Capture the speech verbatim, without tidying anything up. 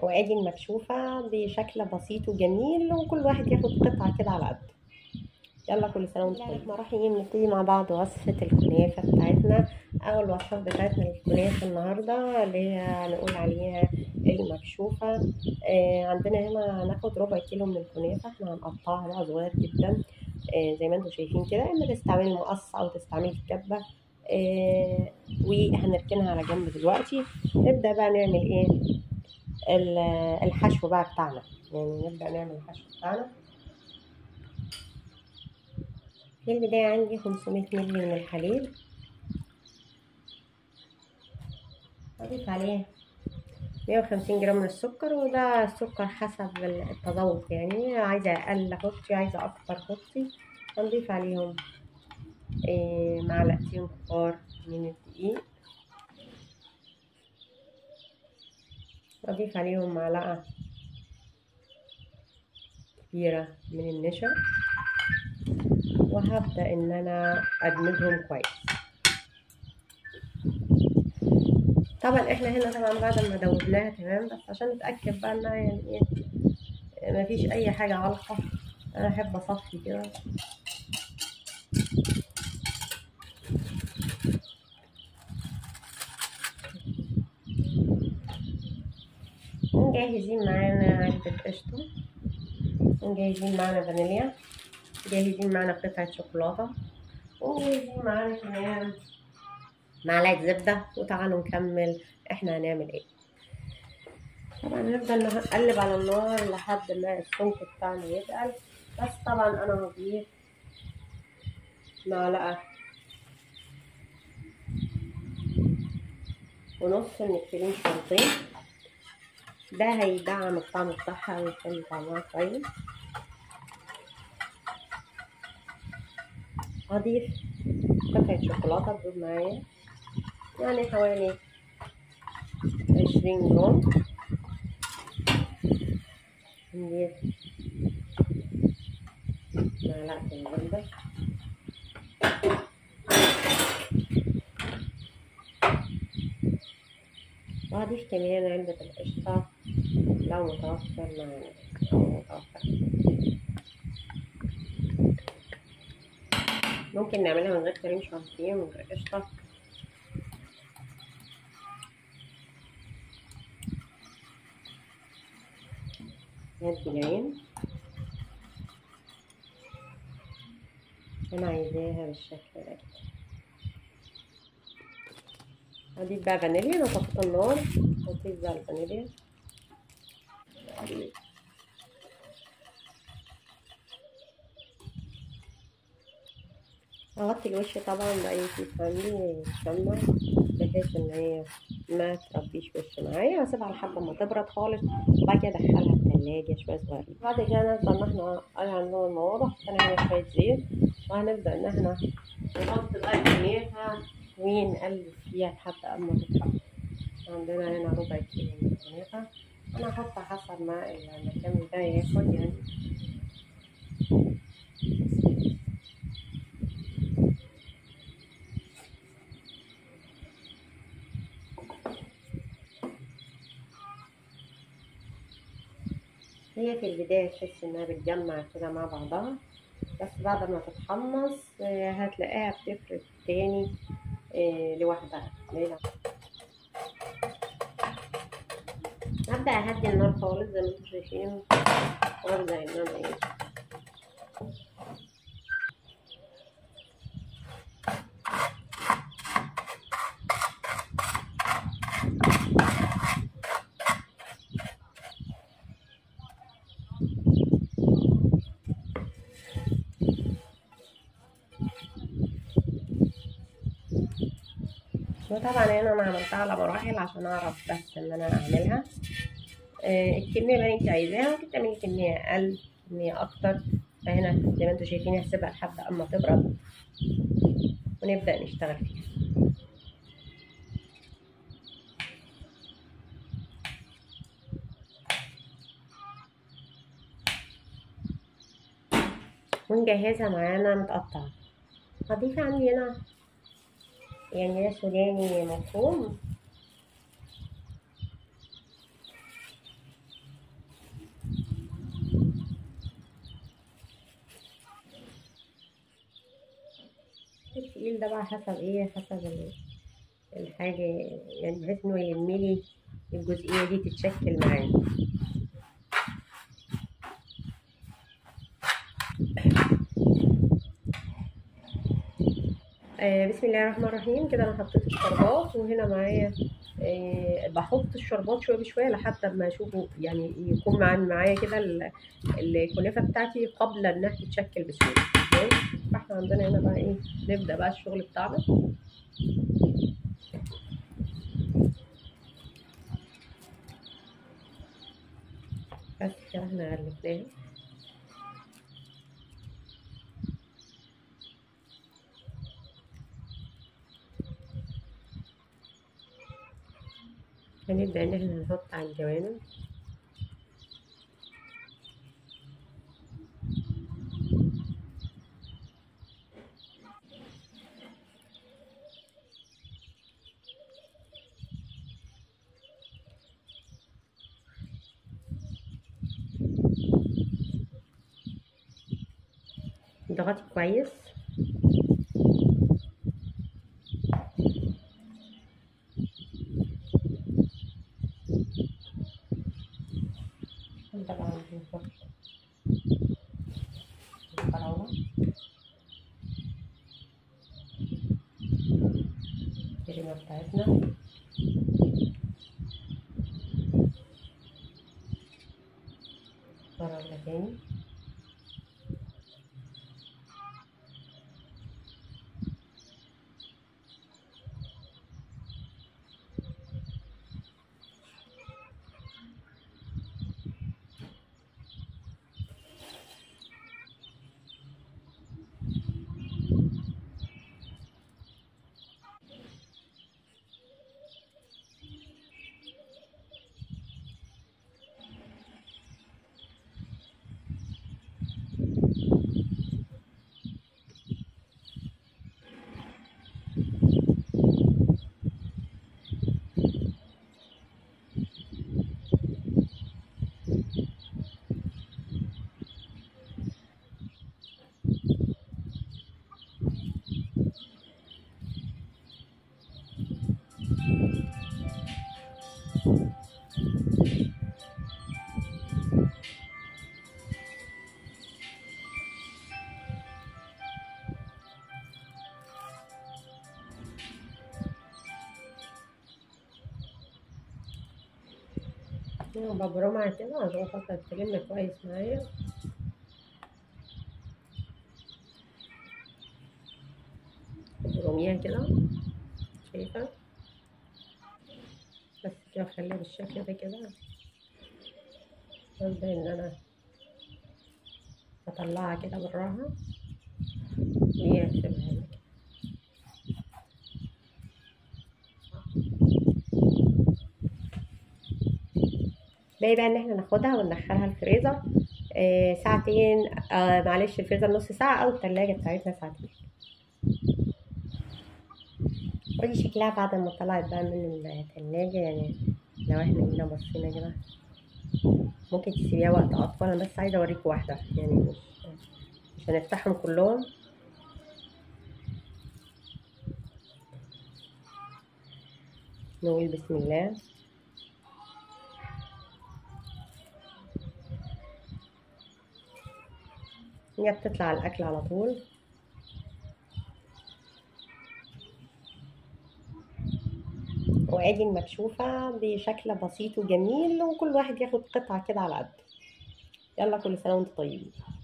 وادي المكشوفة بشكل بسيط وجميل، وكل واحد ياخد قطعة كده على قد. يلا كل سنة وانتم طيبين. الرحمن الرحيم. نبتدي مع بعض وصفة الكنافة بتاعتنا. أول وصفة بتاعتنا للكنافة النهاردة اللي هي هنقول عليها المكشوفة. آه عندنا هنا هناخد ربع كيلو من الكنافة، احنا هنقطعها بقى صغير جدا آه زي ما انتم شايفين كده، اما تستعملي مقص أو تستعملي الكبة. آه وهنركنها على جنب دلوقتي. نبدأ بقى نعمل ايه الحشو بقى بتاعنا، يعني نبدأ نعمل الحشو بتاعنا. في البداية عندي خمسمية مللي من الحليب، أضيف عليه مية وخمسين جرام من السكر، وده السكر حسب التذوق، يعني عايزة أقل حطي، عايزة أكتر حطي. هنضيف عليهم إيه معلقتين كبار من الدقيق، وأضيف عليهم معلقة كبيرة من النشا، وهبدأ إن أنا أدمجهم كويس. طبعا احنا هنا طبعا بعد ما دوبناها تمام، بس عشان نتأكد بقى انها يعني ايه مفيش اي حاجة علقة، انا احب اصفي كده. مجهزين معانا علبة قشطة، ومجهزين معانا فانيليا، مجهزين معانا قطعة شوكولاتة، ومجهزين معانا كمان معلقة زبدة. وتعالوا نكمل احنا هنعمل ايه. طبعا هنفضل نقلب على النار لحد ما السمك بتاعنا يتقل، بس طبعا انا هضيف معلقة ونص من الكريم شانتيه، ده هيدعم الطعم بتاعها ويخلي طعمها كويس. هضيف قطعة شوكولاتة تدوب معايا، يعني حوالي عشرين جرام. نضيف معلقة الزبدة، وهضيف كمان علبة القشطة لو متوفر معانا أو متوفر. ممكن نعملها من غير كريم شانتيه ومن غير قشطة. هدي العين، أنا عايزاها بالشكل ده. هضيف بقى فانيليا، أنا طفيت النار هضيف بقى الفانيليا. هغطي الوش طبعا بأي كيس عندي شمع، بحيث ان هي ما تربيش وش معايا، واسيبها لحد ما تبرد خالص، وبعد كده ادخلها التلاجة شوية صغيرين. بعد كده نفضل ان احنا على النار المواضح، هنعمل شوية زيت، وهنبدأ ان احنا نحط بقى الكنافة ونقلب فيها لحد اما تطلع. عندنا هنا ربع كيلو من الكنافة، انا هحط حسب ما المكان ده ياخد يعني. هي في البداية تحس انها بتجمع كده مع بعضها، بس بعد ما تتحمص هتلاقيها بتفرد تاني لوحدها. هبدأ اهدي النار خالص زي ما انتم شايفين، وابدأ ان انا ايه وطبعا هنا انا عملتها على مراحل عشان اعرف بس ان انا اعملها. آه الكميه اللي انت عايزاها ممكن تعملي كميه اقل كميه اكتر، فهنا زي ما انتم شايفين هسيبها لحد اما تبرد ونبدا نشتغل فيها. ونجهزها معانا متقطعه. هضيف عندي هنا يعني ده سوداني مفروم، التقيل ده بقى حسب ايه، حسب ال- الحاجة، يعني بحيث انه يلملي الجزئية دي تتشكل معايا. آه بسم الله الرحمن الرحيم. كده انا حطيت الشربات، وهنا معايا آه بحط الشربات شويه بشويه لحد ما اشوفه يعني يكون معايا معايا كده ال- الكنافه بتاعتي قبل انها تتشكل بسهوله. تمام. فاحنا عندنا هنا بقى ايه، نبدا بقى الشغل بتاعنا. بس كده احنا غلفناها. هنبدا ان احنا نحط على الجوانب. اضغطي كويس. طبعا بنحط الفراوله، الكريمه بتاعتنا، فراوله تاني. ببرمها كده عشان خاطر تلم كويس معايا. ببرميها كده، شايفة؟ بس كده اخليها بالشكل ده كده. ابدا ان انا اطلعها كده بالراحة وهي اسيبها لك. باقي بقى ان احنا ناخدها وندخلها الفريزر آه ساعتين. آه معلش، الفريزر نص ساعة او التلاجة بتاعتنا ساعتين. ودي شكلها بعد ما طلعت بقى من التلاجة. يعني لو احنا هنا بصينا كده ممكن تسيبيها وقت اطول. انا بس عايزة اوريك واحدة، يعني مش مش هنفتحهم كلهم. نقول بسم الله. هي بتطلع على الاكل على طول. وادي المكشوفة بشكل بسيط وجميل، وكل واحد ياخد قطعة كده على قد. يلا كل سنة وانتم طيبين.